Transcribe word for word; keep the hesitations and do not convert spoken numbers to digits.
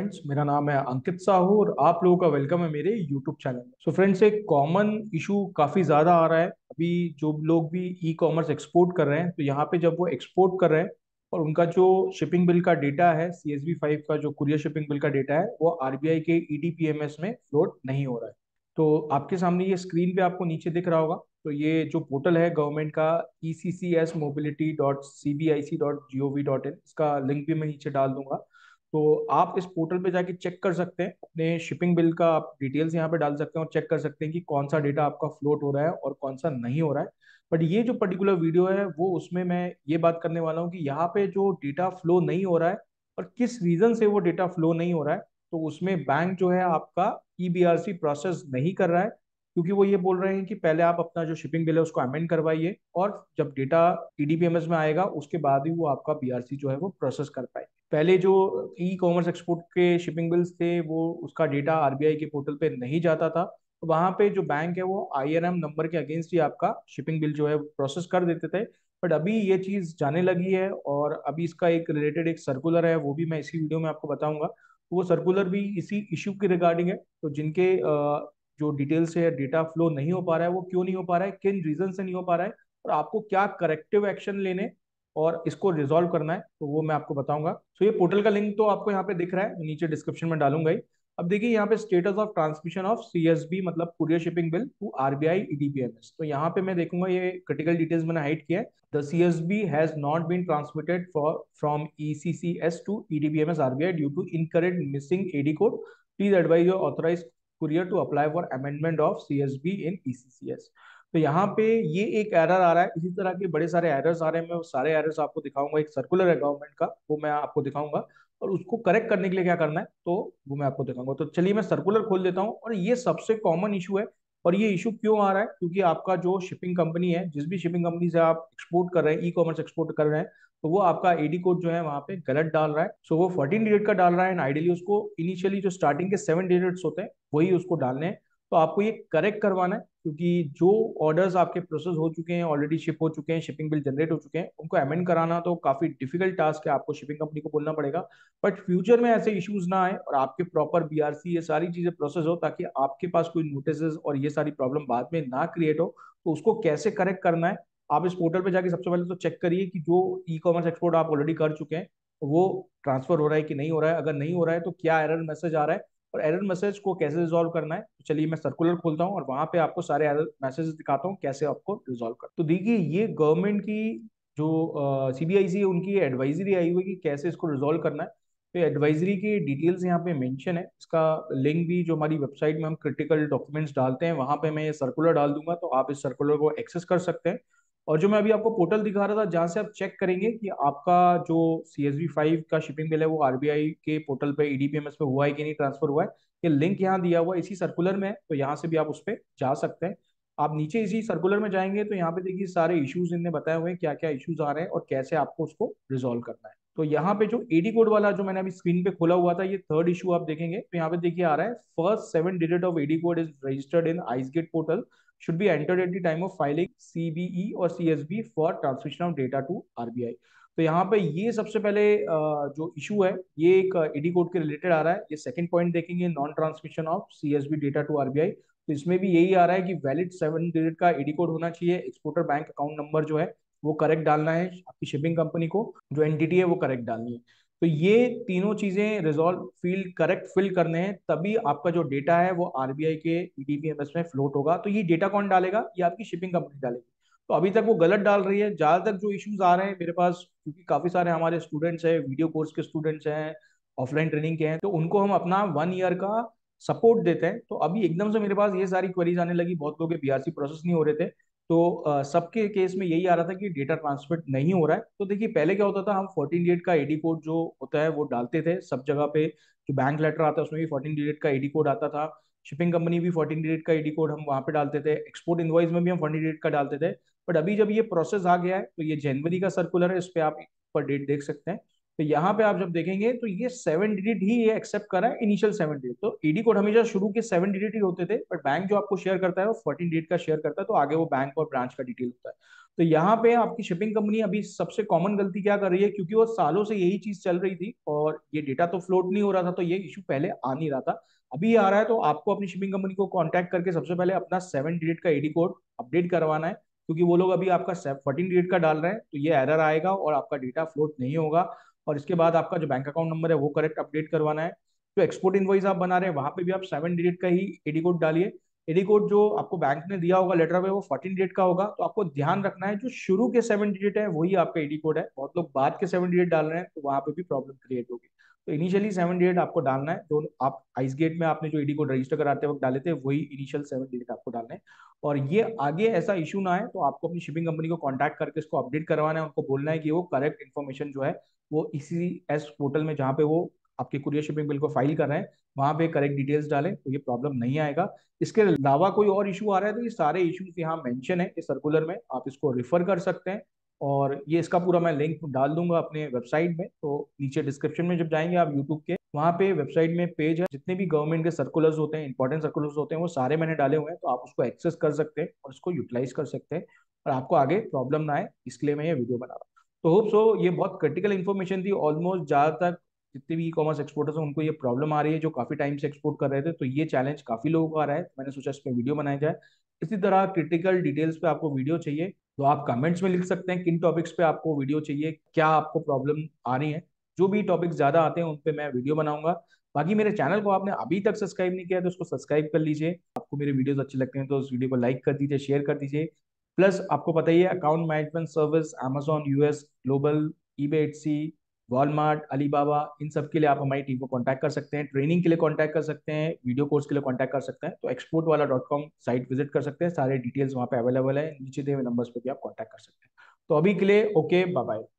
Friends, मेरा नाम है अंकित साहू और आप लोगों का वेलकम है मेरे यूट्यूब चैनल में। सो फ्रेंड्स, एक कॉमन इशू काफ़ी ज़्यादा आ रहा है अभी। जो लोग भी ई कॉमर्स एक्सपोर्ट कर रहे हैं, तो यहाँ पे जब वो एक्सपोर्ट कर रहे हैं और उनका जो शिपिंग बिल का डेटा है, सी एस बी फाइव का जो कुरियर शिपिंग बिल का डेटा है, वो आर बी आई के E D P M S में फ्लोट नहीं हो रहा है। तो आपके सामने ये स्क्रीन पे आपको नीचे दिख रहा होगा। तो ये जो पोर्टल है गवर्नमेंट का, E C C S mobility dot C B I C dot G O V dot in, इसका लिंक भी मैं नीचे डाल दूंगा। तो आप इस पोर्टल पे जाके चेक कर सकते हैं अपने शिपिंग बिल का, आप डिटेल्स यहाँ पे डाल सकते हैं और चेक कर सकते हैं कि कौन सा डेटा आपका फ्लोट हो रहा है और कौन सा नहीं हो रहा है। बट ये जो पर्टिकुलर वीडियो है वो उसमें मैं ये बात करने वाला हूँ कि यहाँ पे जो डेटा फ्लो नहीं हो रहा है और किस रीजन से वो डेटा फ्लो नहीं हो रहा है। तो उसमें बैंक जो है आपका E B R C process नहीं कर रहा है, क्योंकि वो ये बोल रहे हैं कि पहले आप अपना जो शिपिंग बिल है उसको अमेंड करवाइए और जब data E D P M S में आएगा उसके बाद ही वो आपका बी आर सी जो है वो प्रोसेस कर पाए। पहले जो ई कॉमर्स एक्सपोर्ट के शिपिंग बिल्स थे वो उसका डेटा आर बी आई के पोर्टल पे नहीं जाता था, तो वहां पे जो बैंक है वो आई एन एम नंबर के अगेंस्ट ही आपका शिपिंग बिल जो है प्रोसेस कर देते थे। बट अभी ये चीज जाने लगी है और अभी इसका एक रिलेटेड एक सर्कुलर है, वो भी मैं इसी वीडियो में आपको बताऊंगा। तो वो सर्कुलर भी इसी इश्यू के रिगार्डिंग है। तो जिनके अ, जो डिटेल्स है, डेटा फ्लो नहीं हो पा रहा है, वो क्यों नहीं हो पा रहा है, किन रीजन से नहीं हो पा रहा है और आपको क्या करेक्टिव एक्शन लेने और इसको रिजॉल्व करना है, तो वो मैं आपको बताऊंगा। तो ये पोर्टल का लिंक तो आपको यहाँ पे दिख रहा है, मैं नीचे डिस्क्रिप्शन में डालूंगा ही। अब देखिए यहाँ पे status of transmission of C S B मतलब courier shipping bill to R B I E D P M S. तो यहाँ पे मैं देखूंगा, ये क्रिटिकल डिटेल्स मैंने हाइड किया है। The C S B has not been transmitted for from E C C S to E D P M S R B I due to incorrect missing A D code. Please advise your authorize courier to apply for amendment of C S B in E C C S. तो यहाँ पे ये एक error आ रहा है, इसी तरह के बड़े सारे एरर्स आ रहे हैं। मैं वो सारे एरर्स आपको दिखाऊंगा, एक सर्कुलर है गवर्नमेंट का वो मैं आपको दिखाऊंगा और उसको करेक्ट करने के लिए क्या करना है तो वो मैं आपको दिखाऊंगा। तो चलिए मैं सर्कुलर खोल देता हूँ और ये सबसे कॉमन इशू है। और ये इशू क्यों आ रहा है, क्योंकि आपका जो शिपिंग कंपनी है, जिस भी शिपिंग कंपनी से आप एक्सपोर्ट कर रहे हैं, ई कॉमर्स एक्सपोर्ट कर रहे हैं, तो वो आपका ए डी कोड जो है वहां पे गलत डाल रहा है। सो वो फोर्टीन डिजिट का डाल रहा है, आइडियली उसको इनिशियली जो स्टार्टिंग के सेवन डिजिट्स होते हैं वही उसको डालने हैं। तो आपको ये करेक्ट करवाना है, क्योंकि जो ऑर्डर्स आपके प्रोसेस हो चुके हैं, ऑलरेडी शिप हो चुके हैं, शिपिंग बिल जनरेट हो चुके हैं, उनको अमेंड कराना तो काफी डिफिकल्ट टास्क है, आपको शिपिंग कंपनी को बोलना पड़ेगा। बट फ्यूचर में ऐसे इश्यूज ना आए और आपके प्रॉपर बी आर सी ये सारी चीजें प्रोसेस हो, ताकि आपके पास कोई नोटिस और ये सारी प्रॉब्लम बाद में ना क्रिएट हो। तो उसको कैसे करेक्ट करना है, आप इस पोर्टल पे जाके सबसे पहले तो चेक करिए कि जो ई कॉमर्स एक्सपोर्ट आप ऑलरेडी कर चुके हैं वो ट्रांसफर हो रहा है कि नहीं हो रहा है। अगर नहीं हो रहा है तो क्या एरर मैसेज आ रहा है और एरर मैसेज को कैसे रिजॉल्व करना है। तो चलिए मैं सर्कुलर खोलता हूँ और वहां पे आपको सारे एरर मैसेज दिखाता हूँ कैसे आपको रिजॉल्व कर। तो देखिए, ये गवर्नमेंट की जो सी बी आई सी है उनकी एडवाइजरी आई हुई है कि कैसे इसको रिजॉल्व करना है। तो एडवाइजरी की डिटेल्स यहाँ पे मेंशन है, इसका लिंक भी जो हमारी वेबसाइट में हम क्रिटिकल डॉक्यूमेंट्स डालते हैं वहां पे मैं ये सर्कुलर डाल दूंगा, तो आप इस सर्कुलर को एक्सेस कर सकते हैं। और जो मैं अभी आपको पोर्टल दिखा रहा था जहां से आप चेक करेंगे कि आपका जो सी एस बी फाइव का शिपिंग बिल है वो आर बी आई के पोर्टल पे E D P M S पे हुआ है कि नहीं, ट्रांसफर हुआ है, ये लिंक यहाँ दिया हुआ है इसी सर्कुलर में है। तो यहाँ से भी आप उस पर जा सकते हैं। आप नीचे इसी सर्कुलर में जाएंगे तो यहाँ पे देखिए सारे इश्यूज इनने बताए हुए हैं, क्या क्या इश्यूज आ रहे हैं और कैसे आपको उसको रिजॉल्व करना है। तो यहाँ पे जो ए डी कोड वाला जो मैंने अभी स्क्रीन पे खोला हुआ था, ये थर्ड इशू आप देखेंगे तो यहाँ पे देखिए आ रहा है, first seven digit of A D code is registered in ICEGATE portal should be entered at the time of filing C B E और C S B for transmission of data to R B I। तो यहाँ पे ये सबसे पहले अ, जो issue है ये एक एडी कोड के रिलेटेड आ रहा है। ये सेकंड पॉइंट देखेंगे, non transmission of C S B data to R B I। तो इसमें भी यही आ रहा है कि वैलिड सेवन डिजिट का एडी कोड होना चाहिए, एक्सपोर्टर बैंक अकाउंट नंबर जो है वो करेक्ट डालना है, आपकी शिपिंग कंपनी को जो एंटिटी है वो करेक्ट डालनी है। तो ये तीनों चीजें रिजॉल्व फील्ड करेक्ट फिल करने हैं, तभी आपका जो डेटा है वो आर बी आई के E D P M S में फ्लोट होगा। तो ये डेटा कौन डालेगा, ये आपकी शिपिंग कंपनी डालेगी। तो अभी तक वो गलत डाल रही है। ज्यादातर जो इश्यूज आ रहे हैं मेरे पास, क्योंकि काफी सारे हमारे स्टूडेंट्स हैं, वीडियो कोर्स के स्टूडेंट्स हैं, ऑफलाइन ट्रेनिंग के हैं, तो उनको हम अपना वन ईयर का सपोर्ट देते हैं। तो अभी एकदम से मेरे पास ये सारी क्वेरीज आने लगी, बहुत लोग के बी आर सी प्रोसेस नहीं हो रहे थे। तो अ, सबके केस में यही आ रहा था कि डेटा ट्रांसफर नहीं हो रहा है। तो देखिए पहले क्या होता था, हम फोर्टीन डिजिट का एडी कोड जो होता है वो डालते थे सब जगह पे। जो बैंक लेटर आता है उसमें भी फोर्टीन डिजिट का एडी कोड आता था, शिपिंग कंपनी भी फोर्टीन डिजिट का एडी कोड हम वहां पे डालते थे, एक्सपोर्ट इनवॉइस में भी हम फोर्टीन डिजिट का डालते थे। बट अभी जब ये प्रोसेस आ गया है, तो ये जनवरी का सर्कुलर है, इस पे आप पर डेट देख सकते हैं। तो यहाँ पे आप जब देखेंगे तो ये सेवन डिजिट ही ये एक्सेप्ट कर रहा है, इनिशियल सेवन डिजिट। तो ईडी कोड हमेशा शुरू के सेवन डिजिट ही होते थे, बट बैंक जो आपको शेयर करता है वो फोर्टीन डिजिट का शेयर करता है, तो आगे वो बैंक और ब्रांच का डिटेल होता है। तो यहाँ पे आपकी शिपिंग कंपनी अभी सबसे कॉमन गलती क्या कर रही है, क्योंकि वो सालों से यही चीज चल रही थी और ये डेटा तो फ्लोट नहीं हो रहा था, तो ये इशू पहले आ नहीं रहा था, अभी आ रहा है। तो आपको अपनी शिपिंग कंपनी को कांटेक्ट करके सबसे पहले अपना सेवन डिजिट का ईडी कोड अपडेट करवाना है, क्योंकि वो लोग अभी आपका फोर्टीन डिजिट का डाल रहे हैं, तो ये एरर आएगा और आपका डेटा फ्लोट नहीं होगा। और इसके बाद आपका जो बैंक अकाउंट नंबर है वो करेक्ट अपडेट करवाना है। जो एक्सपोर्ट इनवॉइस आप बना रहे हैं वहां पे भी आप सेवन डिजिट का ही एडी कोड डालिए। एडी कोड जो आपको बैंक ने दिया होगा लेटर में वो फोर्टीन डिजिट का होगा, तो आपको ध्यान रखना है जो शुरू के सेवन डिजिट है वही आपका एडी कोड है। बहुत लोग बाद के सेवन डिजिट डाल रहे हैं, तो वहां पे भी प्रॉब्लम क्रिएट होगी। तो इनिशियली सेवन डिजिट आपको डालना है, जो आप आइस गेट में आपने जो एडी कोड रजिस्टर कराते वक्त डाले थे वही इनिशियल सेवन डिजिट आपको डालना है। और ये आगे ऐसा इशू ना है, तो आपको अपनी शिपिंग कंपनी को कांटेक्ट करके इसको अपडेट करवाना है, उनको बोलना है कि वो करेक्ट इन्फॉर्मेशन जो है वो इसी एस पोर्टल में जहाँ पे वो आपके कुरियर शिपिंग बिल को फाइल कर रहे हैं वहां पे करेक्ट डिटेल्स डालें, तो ये प्रॉब्लम नहीं आएगा। इसके अलावा कोई और इशू आ रहा है तो ये सारे इश्यूज यहाँ मेंशन है इस सर्कुलर में, आप इसको रिफर कर सकते हैं। और ये इसका पूरा मैं लिंक डाल दूंगा अपने वेबसाइट में, तो नीचे डिस्क्रिप्शन में जब जाएंगे आप यूट्यूब के, वहाँ पे वेबसाइट में पेज है, जितने भी गवर्नमेंट के सर्कुलर्स होते हैं, इंपॉर्टेंट सर्कुलर्स होते हैं, वो सारे मैंने डाले हुए हैं, तो आप उसको एक्सेस कर सकते हैं और उसको यूटिलाइज कर सकते हैं और आपको आगे प्रॉब्लम ना आए, इसलिए मैं ये वीडियो बना रहा हूँ। तो होप सो ये बहुत क्रिटिकल इन्फॉर्मेशन थी। ऑलमोस्ट ज्यादातर जितने भी ई कॉमर्स एक्सपोर्टर्स हैं उनको ये प्रॉब्लम आ रही है जो काफी टाइम से एक्सपोर्ट कर रहे थे, तो ये चैलेंज काफी लोगों को आ रहा है, तो मैंने सोचा इस पर वीडियो बनाया जाए। इसी तरह क्रिटिकल डिटेल्स पे आपको वीडियो चाहिए तो आप कमेंट्स में लिख सकते हैं किन टॉपिक्स पे आपको वीडियो चाहिए, क्या आपको प्रॉब्लम आ रही है। जो भी टॉपिक्स ज्यादा आते हैं उन पे मैं वीडियो बनाऊंगा। बाकी मेरे चैनल को आपने अभी तक सब्सक्राइब नहीं किया तो उसको सब्सक्राइब कर लीजिए। आपको मेरे वीडियोस अच्छे लगते हैं तो उस वीडियो को लाइक कर दीजिए, शेयर कर दीजिए। प्लस आपको पता ही है account management service amazon US global, eBay Etsy, Walmart, Alibaba, इन सब के लिए आप हमारी टीम को कांटेक्ट कर सकते हैं, ट्रेनिंग के लिए कांटेक्ट कर सकते हैं, वीडियो कोर्स के लिए कांटेक्ट कर सकते हैं। तो एक्सपोर्ट वाला डॉट कॉम साइट विजिट कर सकते हैं, सारे डिटेल्स वहाँ पे अवेलेबल है, नीचे दिए हुए नंबर्स पे भी आप कांटेक्ट कर सकते हैं। तो अभी के लिए ओके, बाय बाय।